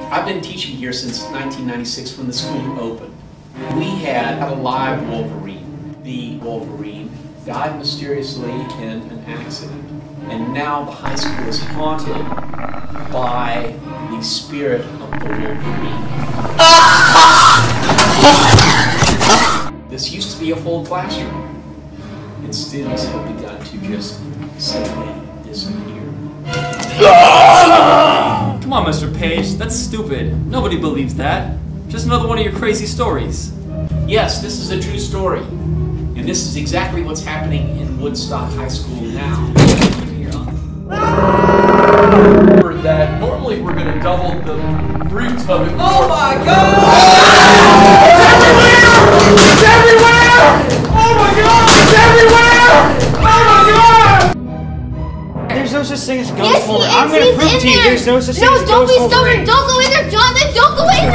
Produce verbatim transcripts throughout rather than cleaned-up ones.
I've been teaching here since nineteen ninety-six when the school opened. We had a live Wolverine. The Wolverine died mysteriously in an accident. And now the high school is haunted by the spirit of the Wolverine. This used to be a full classroom, and students have begun to just simply disappear. Come on, Mister Page, that's stupid. Nobody believes that. Just another one of your crazy stories. Yes, this is a true story. And this is exactly what's happening in Woodstock High School now. That normally we're going to double the brute of it. Oh my god! It's everywhere! Oh my god! It's everywhere! Oh my god! There's no such thing as a ghost Yes, he Wolverine. is. I'm gonna He's prove in to you there. there's no such thing No, as a don't ghost be Wolverine. stubborn. Don't go in there, Jonathan. Don't go in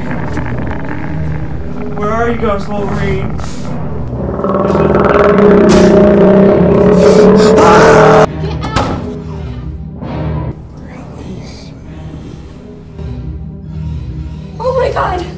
there. Where are you, Ghost Wolverine? Get out. Oh my god.